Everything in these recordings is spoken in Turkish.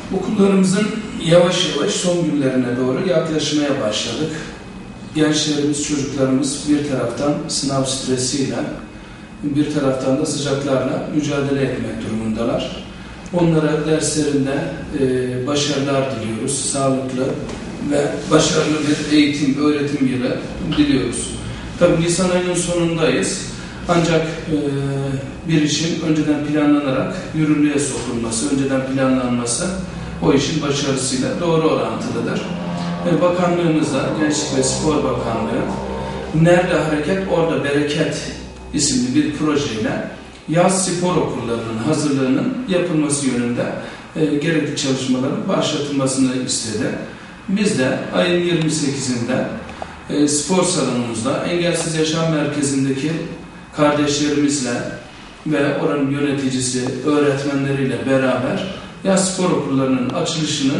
Okullarımızın yavaş yavaş son günlerine doğru yaklaşmaya başladık. Gençlerimiz, çocuklarımız bir taraftan sınav stresiyle, bir taraftan da sıcaklarla mücadele etmek durumundalar. Onlara derslerinde başarılar diliyoruz, sağlıklı ve başarılı bir eğitim, öğretim yılı diliyoruz. Tabii Nisan ayının sonundayız. Ancak bir işin önceden planlanarak yürürlüğe sokulması, önceden planlanması o işin başarısıyla doğru orantılıdır. Bakanlığımızda, Gençlik ve Spor Bakanlığı, nerede hareket orada bereket isimli bir projeyle yaz spor okullarının hazırlığının yapılması yönünde gerekli çalışmaların başlatılmasını istedi. Biz de ayın 28'inde spor salonumuzda Engelsiz Yaşam Merkezi'ndeki kardeşlerimizle ve oranın yöneticisi, öğretmenleriyle beraber yaz spor okullarının açılışının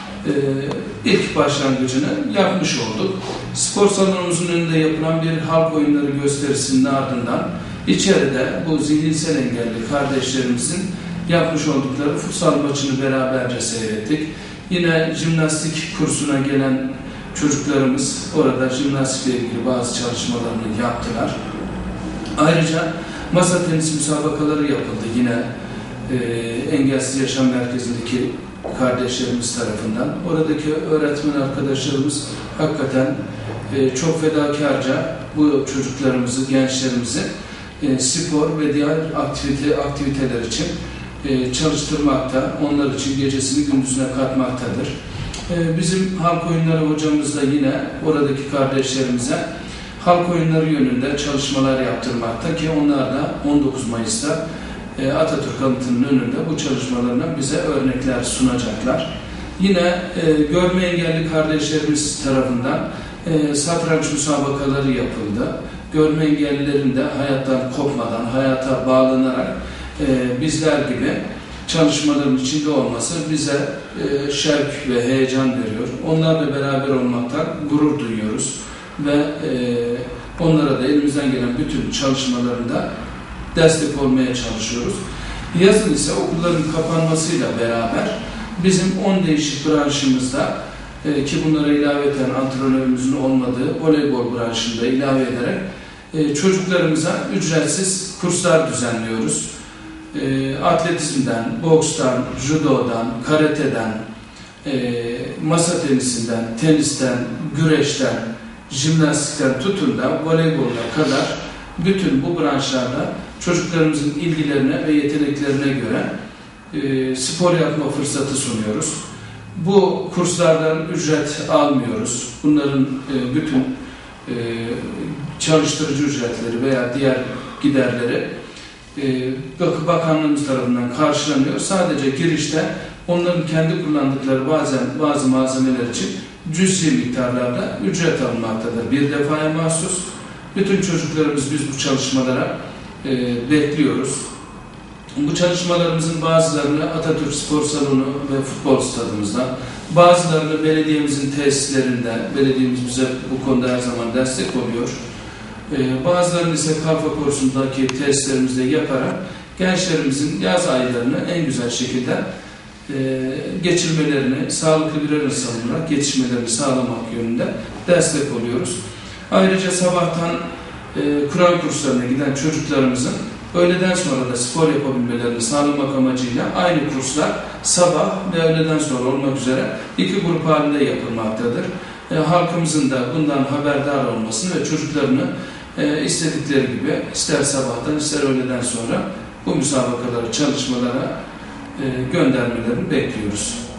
ilk başlangıcını yapmış olduk. Spor salonumuzun önünde yapılan bir halk oyunları gösterisinin ardından içeride bu zihinsel engelli kardeşlerimizin yapmış oldukları futsal maçını beraberce seyrettik. Yine jimnastik kursuna gelen çocuklarımız orada jimnastikle ilgili bazı çalışmalarını yaptılar. Ayrıca masa tenisi müsabakaları yapıldı yine Engelsiz Yaşam Merkezi'ndeki kardeşlerimiz tarafından. Oradaki öğretmen arkadaşlarımız hakikaten çok fedakarca bu çocuklarımızı, gençlerimizi spor ve diğer aktiviteler için çalıştırmakta, onlar için gecesini gündüzüne katmaktadır. Bizim halk oyunları hocamız da yine oradaki kardeşlerimize halk oyunları yönünde çalışmalar yaptırmakta ki onlar da 19 Mayıs'ta Atatürk Anıtı'nın önünde bu çalışmalarından bize örnekler sunacaklar. Yine görme engelli kardeşlerimiz tarafından satranç müsabakaları yapıldı. Görme engellilerin de hayattan kopmadan, hayata bağlanarak bizler gibi çalışmaların içinde olması bize şevk ve heyecan veriyor. Onlarla beraber olmaktan gurur duyuyoruz ve onlara da elimizden gelen bütün çalışmalarında destek olmaya çalışıyoruz. Yazın ise okulların kapanmasıyla beraber bizim 10 değişik branşımızda ki bunlara ilaveten antrenörümüzün olmadığı voleybol branşında ilave ederek çocuklarımıza ücretsiz kurslar düzenliyoruz. Atletizmden, bokstan, judodan, karateden, masa tenisinden, tenisten, güreşten, jimnastikten tutun da voleybola kadar bütün bu branşlarda çocuklarımızın ilgilerine ve yeteneklerine göre spor yapma fırsatı sunuyoruz. Bu kurslardan ücret almıyoruz. Bunların bütün çalıştırıcı ücretleri veya diğer giderleri bakanlığımız tarafından karşılanıyor. Sadece girişte onların kendi kullandıkları bazı malzemeler için cüzi miktarlarda ücret alınmaktadır. Bir defaya mahsus. Bütün çocuklarımız biz bu çalışmalara bekliyoruz. Bu çalışmalarımızın bazılarını Atatürk Spor Salonu ve futbol stadımızda, bazılarını belediyemizin tesislerinde, belediyemiz bize bu konuda her zaman destek oluyor. Bazılarını ise Kalfa Korsu'ndaki tesislerimizde yaparak gençlerimizin yaz aylarını en güzel şekilde geçirmelerini, sağlıklı bir insan olarak yetişmelerini sağlamak yönünde destek oluyoruz. Ayrıca sabahtan Kur'an kurslarına giden çocuklarımızın öğleden sonra da spor yapabilmelerini sağlamak amacıyla aynı kurslar sabah ve öğleden sonra olmak üzere iki grup halinde yapılmaktadır. Halkımızın da bundan haberdar olmasını ve çocuklarını istedikleri gibi ister sabahtan ister öğleden sonra bu müsabakalara, çalışmalara göndermelerini bekliyoruz.